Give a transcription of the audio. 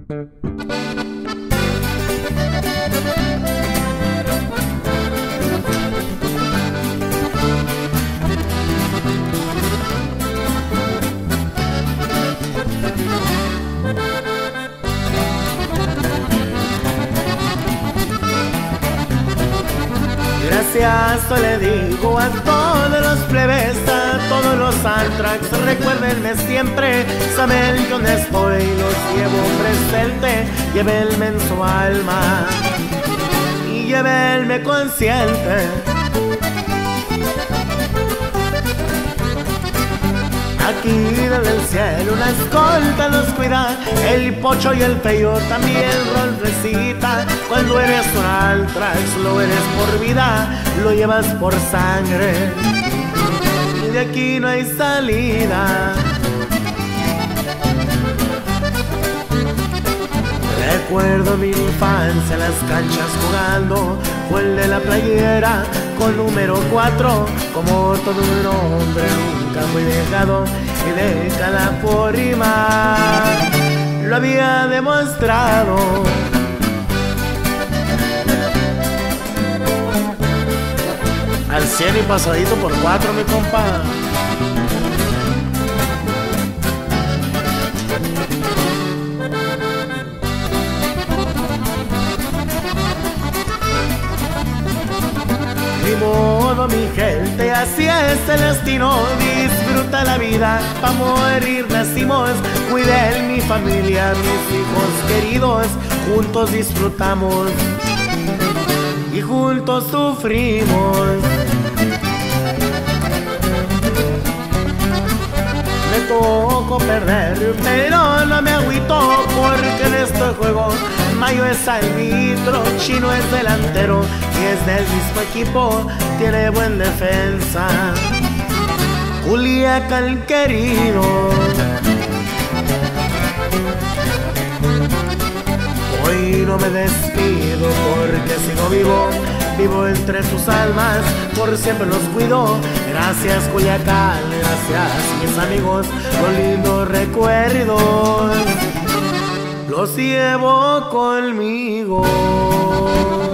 Gracias le digo a todos los plebes, a todos los antrax, recuérdenme siempre, saben que donde estoy los llevo presente, llévenme en su alma y llévenme consciente. Aquí desde el cielo una escolta nos cuida, el pocho y el peyo también rol recita. Cuando eres un altrax lo eres por vida, lo llevas por sangre y de aquí no hay salida. Recuerdo mi infancia en las canchas jugando, fue el de la playera con número 4, como todo un hombre nunca fui dejado y dejada por rimar, lo había demostrado. Al 100 y pasadito por 4, mi compa. Ni modo, mi gente, así es el destino. Disfruta la vida, pa' morir nacimos. Cuide mi familia, mis hijos queridos. Juntos disfrutamos y juntos sufrimos. Me tocó perder, pero no me agüito, porque en este juego Mayo es árbitro, Chino es delantero y es del mismo equipo, tiene buen defensa. Culiacán querido, hoy no me despido porque sigo vivo, vivo entre tus almas, por siempre los cuido. Gracias Culiacán, gracias mis amigos, los lindos recuerdos los llevo conmigo.